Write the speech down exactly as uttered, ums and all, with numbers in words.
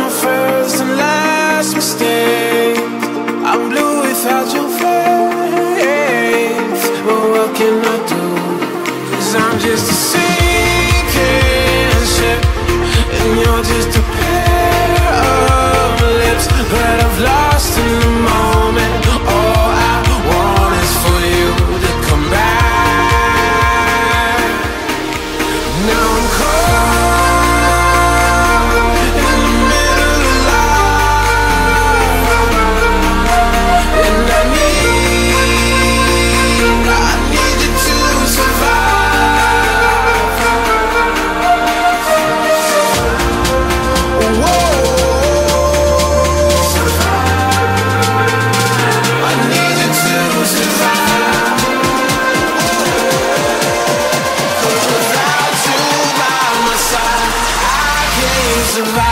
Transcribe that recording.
my first and last mistake. I'm blue without your face. But what can I do? 'Cause I'm just a sinking ship, and you're just a pair of lips. But I've lost in the moment. All I want is for you to come back. Now I'm caught in the middle of life, and I need, I need you to survive. Whoa, I need you to survive. 'Cause without you by my side, I can't survive.